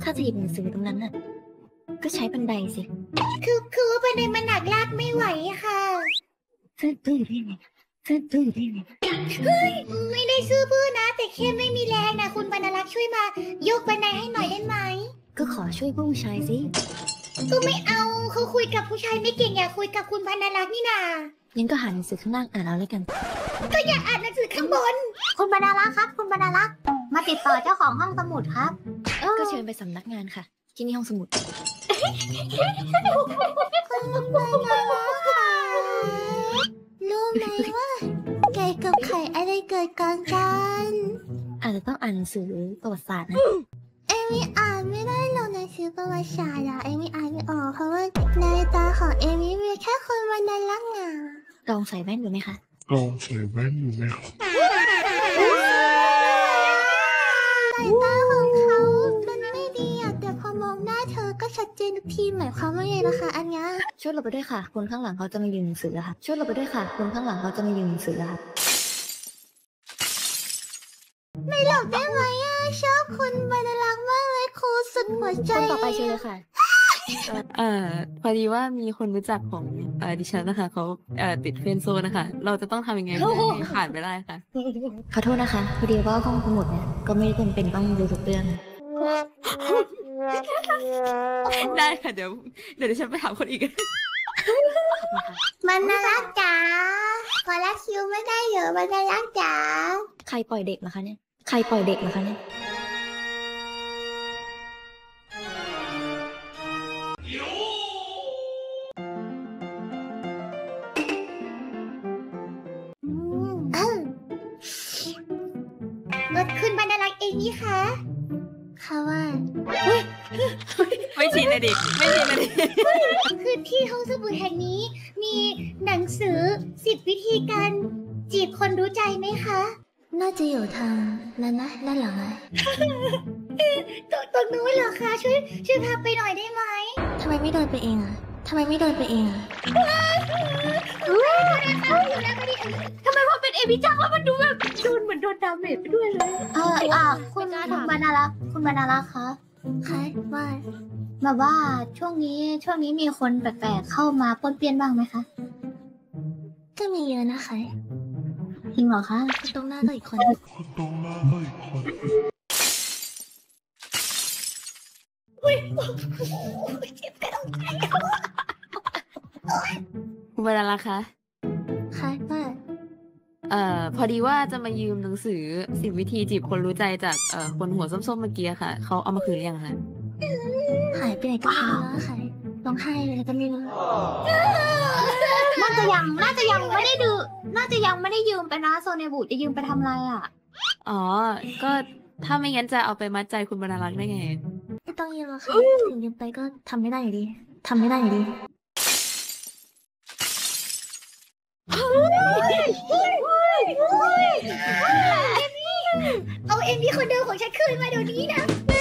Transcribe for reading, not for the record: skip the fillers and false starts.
าจะหยิบหนังสือตรงนั้นน่ะก็ใช้บันไดสิคือว่าบันไดมันหนักลากไม่ไหวค่ะตื้อได้ไงตื้อได้ไงเฮ้ยไม่ได้ซื้อบื้อนะแต่แค่ไม่มีแรงนะคุณบรรลักษ์ช่วยมายกบันไดให้หน่อยได้ไหมก็ขอช่วยผู้ชายสิก็ไม่เอาเขาคุยกับผู้ชายไม่เก่งอยากคุยกับคุณบรรลักษ์นี่นางั้นก็หาหนังสือข้างล่างอ่านเอาแล้วกันก็อยากอ่านหนังสือข้างบนคุณบรรลักษ์ครับคุณบรรลักษ์มาติดต่อเจ้าของห้องสมุดครับก็เชิญไปสำนักงานค่ะที่นี่ห้องสมุดคุณบรรลักษ์ค่ะรู้ไหมว่าไก่กับไข่อะไรเกิดก่อนกันอาจจะต้องอ่านหนังสือประวัติศาสตร์นะเอมี่อ่านไม่ได้หรอกหนังสือประวัติศาสตร์อะเอมี่อ่านไม่ออกเพราะว่าในตาของเอมี่มีแค่คนบรรลักษ์อะลองใส่แว่นดูไหมคะลองใส่แว่นดูไหมครับสายตาของเขามันไม่ดีอะแต่พอมองหน้าเธอก็ชัดเจนทุกทีหมายความว่าไงนะคะอันเนี้ยช่วยเราไปด้วยค่ะคนข้างหลังเขาจะมายืมหนังสือค่ะช่วยเราไปด้วยค่ะคนข้างหลังเขาจะมายืมหนังสือค่ะไม่หลอกได้ไหมอะชอบคุณบรรลักษ์มากเลยครูสุดหัวใจคนต่อไปเชิญเลยค่ะพอดีว่ามีคนรู้จักของดิฉันนะคะเขาติดเฟรนด์โซนนะคะเราจะต้องทำยังไงให้ผ่านไปได้คะขอโทษนะคะพอดีว่าห้องสมุดเนี่ยก็ไม่ได้จำเป็นต้องดูทุกเรื่องได้ค่ะเดี๋ยวดิฉันไปถามคนอีกบรรลักษ์จ๋าขอรักคิวไม่ได้เหรอบรรลักษ์จ๋าใครปล่อยเด็กเหรอคะเนี่ยใครปล่อยเด็กเหรอคะเนี่ยรถคุณบรรลักษ์เองนี่คะค่ะว่าไม่ชินเลยดิไม่ชินเลยดิคือที่ห้องสมุดแห่งนี้มีหนังสือ10 วิธีการจีบคนรู้ใจไหมคะน่าจะอยู่ทางนั้นนะด้านหลังอะตรงนู้นเหรอคะช่วยพาไปหน่อยได้ไหมทำไมไม่เดินไปเองอะทำไมไม่เดินไปเองอะทำไมพอเป็นเอมิจังแล้วมันดูแบบโดนเหมือนโดนดาเมจไปด้วยเลยคุณบรรลักษ์คุณบรรลักษ์คะค่ะว่าแบบว่าช่วงนี้มีคนแปลกๆเข้ามาป้วนเปี้ยนบ้างไหมคะก็มีเยอะนะคะจริงเหรอคะตรงหน้าก็อีกคนเจ็บกระดูกใจคุณบรรลักษ์คะค่ะว่าพอดีว่าจะมายืมหนังสือ10 วิธีจีบคนรู้ใจจากคนหัวส้มๆเมื่อกี้ค่ะเขาเอามาคืนหรือยังคะหายไปไหนก็ไม่รู้แล้วค่ะร้องไห้เลยก็ไม่รู้น่าจะยังไม่ได้ดูน่าจะยังไม่ได้ยืมไปนะโซเนบุจะยืมไปทำอะไรอ่ะอ๋อก็ถ้าไม่งั้นจะเอาไปมัดใจคุณบรรลักษ์ได้ไงไม่ต้องยืมแล้วค่ะถึงยืมไปก็ทำไม่ได้อยู่ดีเอาเอมี่คนเดิมของฉันคืนมาเดี๋ยวนี้นะ